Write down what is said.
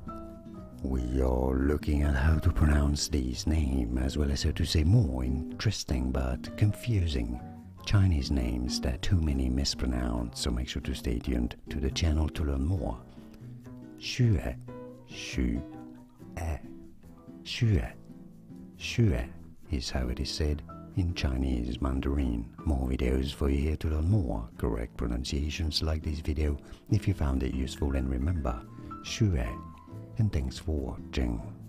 We are looking at how to pronounce these names as well as how to say more interesting but confusing Chinese names that too many mispronounce, so make sure to stay tuned to the channel to learn more. Xue, Xue, Xue, Xue is how it is said in Chinese Mandarin. More videos for you here to learn more correct pronunciations like this video if you found it useful, and remember, Xue, and thanks for watching.